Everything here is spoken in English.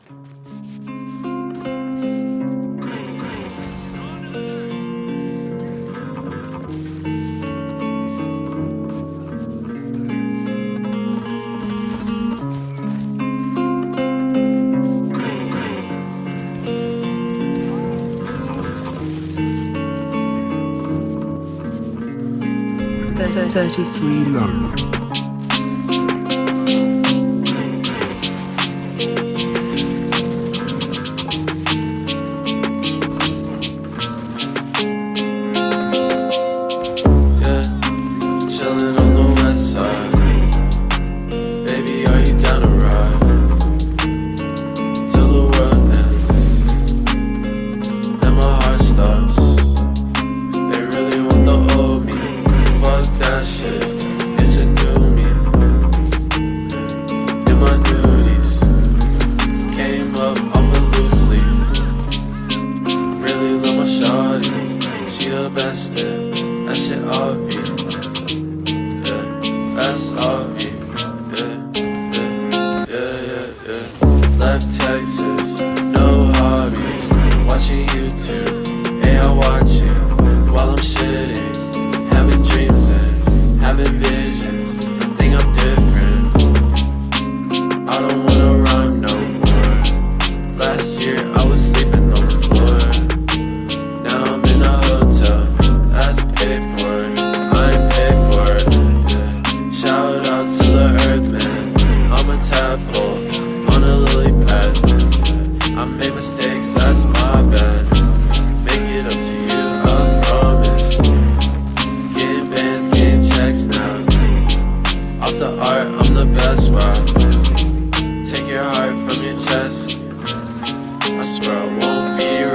Thirty-three load. That shit obvious, yeah, that's obvious, yeah. Left Texas, no hobbies, watching YouTube, hey I watch it, while I'm shitting, having dreams and having visions, think I'm different, I don't wanna rhyme no more, last year I was sleeping on the floor. On a lily pad, I made mistakes, that's my bad. Make it up to you, I promise. Getting bands, getting checks now. Off the art, I'm the best, wow. Take your heart from your chest, I swear I won't be